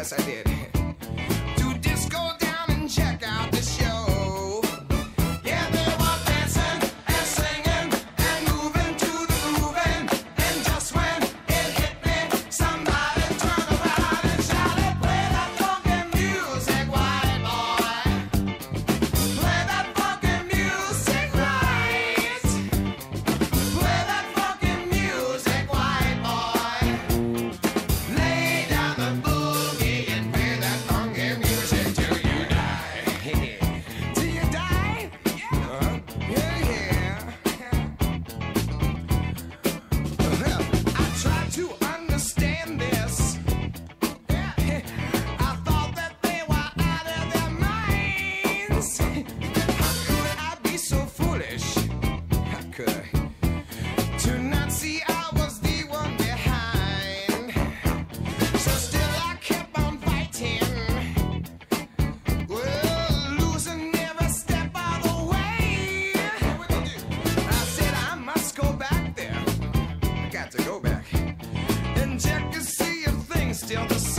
Yes, I did. To disco down and check out the show. Yeah, they were dancing and singing and moving to the grooving. And just when it hit me, somebody turned around and shouted, "Play that funky music, white boy. Play that funky music right. Play that funky music, white boy. Lay down the boogie and play that funky music till you die." Till you die? Yeah, yeah. I tried to understand this. I thought that they were out of their minds. How could I be so foolish? How could I? To not see I was the one behind. So still I kept on fighting. Well, losing every step of the way. I said I must go back there. I got to go back and check to see if things still the